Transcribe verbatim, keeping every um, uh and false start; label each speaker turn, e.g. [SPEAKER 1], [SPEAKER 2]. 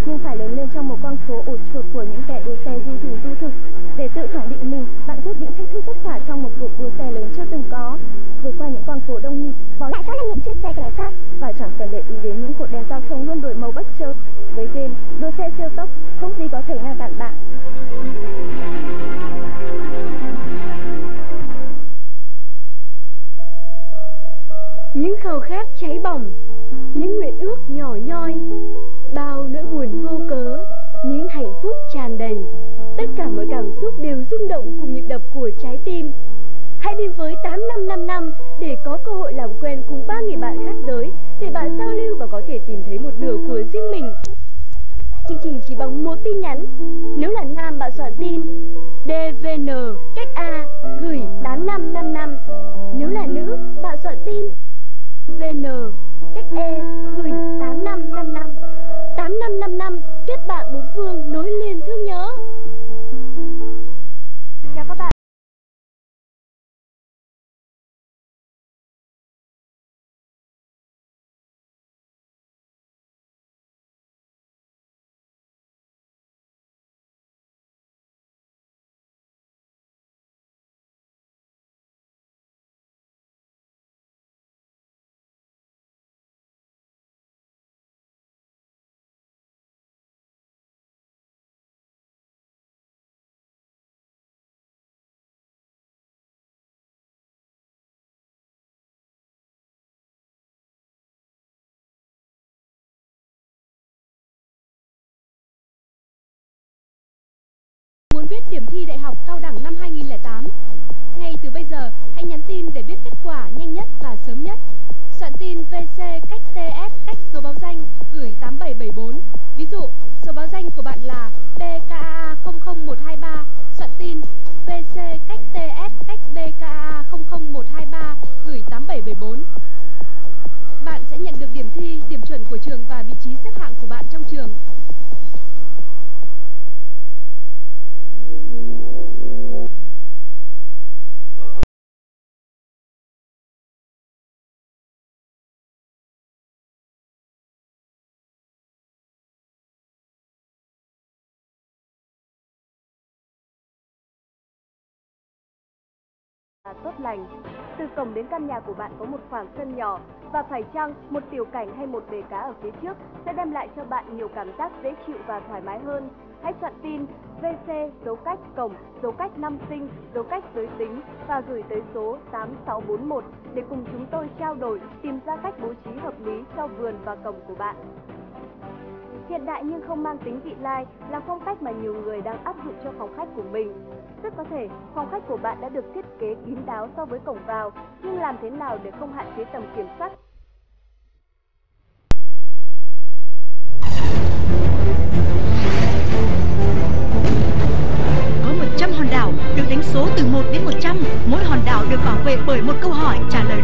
[SPEAKER 1] nhưng phải lớn lên trong một con phố ổ chuột của những kẻ đua xe du thủ du thực. Để tự khẳng định mình, bạn quyết định thách thức tất cả trong một cuộc đua xe lớn chưa từng có. Vượt qua những con phố đông nghịt, bỏ lại sau lưng những chiếc xe kẻ khác và chẳng cần để ý đến những cột đèn giao thông luôn đổi màu bất chợt. Với game đua xe siêu tốc, không gì có thể ngăn cản bạn.
[SPEAKER 2] Những khao khát cháy bỏng, những nguyện ước nhỏ nhoi, bao nỗi buồn vô cớ, những hạnh phúc tràn đầy. Tất cả mọi cảm xúc đều rung động cùng nhịp đập của trái tim. Hãy đến với tám năm năm năm để có cơ hội làm quen cùng ba người bạn khác giới, để bạn giao lưu và có thể tìm thấy một nửa của riêng mình. Chương trình chỉ bằng một tin nhắn. Nếu là nam, bạn soạn tin đê vê en cách A gửi tám năm năm năm. Nếu là nữ, bạn soạn tin vê en cách E gửi tám năm năm năm. Tám năm năm năm kết bạn bốn phương, nối liền thương nhớ. Chào các bạn.
[SPEAKER 3] Muốn biết điểm thi đại học cao đẳng năm hai nghìn lẻ tám? Ngay từ bây giờ, hãy nhắn tin để biết kết quả nhanh nhất và sớm nhất. Soạn tin vê xê cách tê ét cách số báo danh gửi tám bảy bảy bốn. Ví dụ, số báo danh của bạn là bê ca a không không một hai ba. Soạn tin vê xê cách tê ét cách bê ca a không không một hai ba gửi tám bảy bảy bốn. Bạn sẽ nhận được điểm thi, điểm chuẩn của trường và vị trí xếp hạng của bạn trong trường.
[SPEAKER 2] Tốt lành. Từ cổng đến căn nhà của bạn có một khoảng sân nhỏ, và phải chăng một tiểu cảnh hay một bể cá ở phía trước sẽ đem lại cho bạn nhiều cảm giác dễ chịu và thoải mái hơn. Hãy soạn tin vê xê dấu cách cổng, dấu cách năm sinh, dấu cách giới tính và gửi tới số tám sáu bốn một để cùng chúng tôi trao đổi, tìm ra cách bố trí hợp lý cho vườn và cổng của bạn. Hiện đại nhưng không mang tính vị lai là phong cách mà nhiều người đang áp dụng cho phòng khách của mình. Rất có thể phòng khách của bạn đã được thiết kế kín đáo so với cổng vào, nhưng làm thế nào để không hạn chế tầm kiểm soát?
[SPEAKER 4] Có một trăm hòn đảo được đánh số từ một đến một trăm. Mỗi hòn đảo được bảo vệ bởi một câu hỏi trả lời